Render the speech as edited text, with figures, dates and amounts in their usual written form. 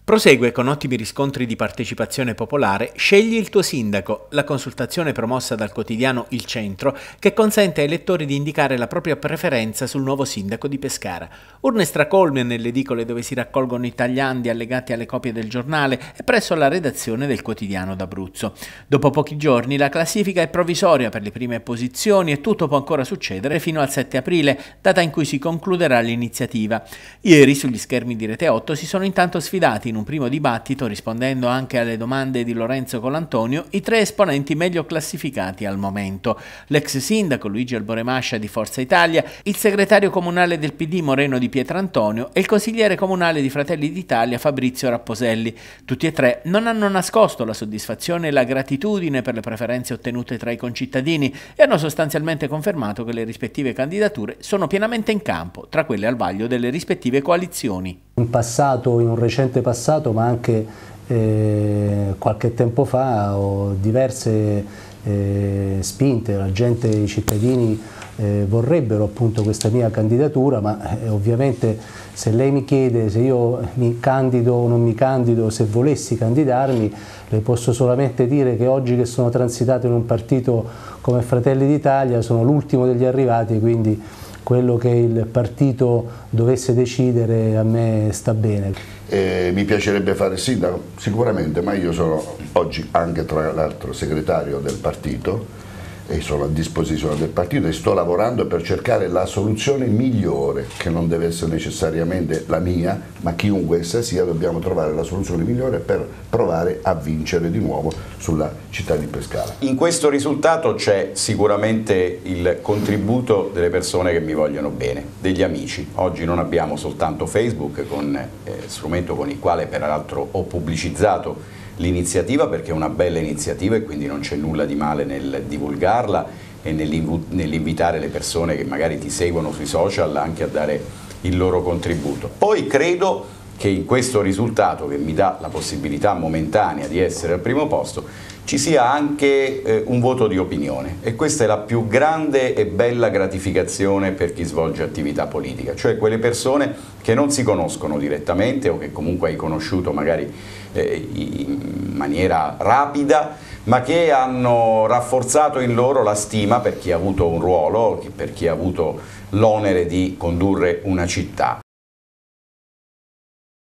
Prosegue con ottimi riscontri di partecipazione popolare Scegli il tuo sindaco, la consultazione promossa dal quotidiano Il Centro che consente ai lettori di indicare la propria preferenza sul nuovo sindaco di Pescara. Urne stracolme nelle edicole dove si raccolgono i tagliandi allegati alle copie del giornale e presso la redazione del quotidiano d'Abruzzo. Dopo pochi giorni la classifica è provvisoria per le prime posizioni e tutto può ancora succedere fino al 7 aprile, data in cui si concluderà l'iniziativa. Ieri sugli schermi di Rete 8 si sono intanto sfidati in un primo dibattito, rispondendo anche alle domande di Lorenzo Colantonio, i tre esponenti meglio classificati al momento: l'ex sindaco Luigi Alboremascia di Forza Italia, il segretario comunale del PD Moreno di Pietrantonio e il consigliere comunale di Fratelli d'Italia Fabrizio Rapposelli. Tutti e tre non hanno nascosto la soddisfazione e la gratitudine per le preferenze ottenute tra i concittadini e hanno sostanzialmente confermato che le rispettive candidature sono pienamente in campo, tra quelle al vaglio delle rispettive coalizioni. In passato, in un recente passato, ma anche qualche tempo fa, ho diverse spinte, la gente, i cittadini vorrebbero appunto questa mia candidatura, ma ovviamente se lei mi chiede se io mi candido o non mi candido, se volessi candidarmi, le posso solamente dire che oggi che sono transitato in un partito come Fratelli d'Italia sono l'ultimo degli arrivati, quindi quello che il partito dovesse decidere a me sta bene. Mi piacerebbe fare il sindaco? Sicuramente, ma io sono oggi anche tra l'altro segretario del partito e sono a disposizione del partito e sto lavorando per cercare la soluzione migliore, che non deve essere necessariamente la mia, ma chiunque essa sia, dobbiamo trovare la soluzione migliore per provare a vincere di nuovo sulla città di Pescara. In questo risultato c'è sicuramente il contributo delle persone che mi vogliono bene, degli amici. Oggi non abbiamo soltanto Facebook, strumento con il quale peraltro ho pubblicizzato l'iniziativa, perché è una bella iniziativa e quindi non c'è nulla di male nel divulgarla e nell'invitare le persone che magari ti seguono sui social anche a dare il loro contributo. Poi credo che in questo risultato, che mi dà la possibilità momentanea di essere al primo posto, ci sia anche un voto di opinione, e questa è la più grande e bella gratificazione per chi svolge attività politica, cioè quelle persone che non si conoscono direttamente o che comunque hai conosciuto magari in maniera rapida, ma che hanno rafforzato in loro la stima per chi ha avuto un ruolo, per chi ha avuto l'onere di condurre una città.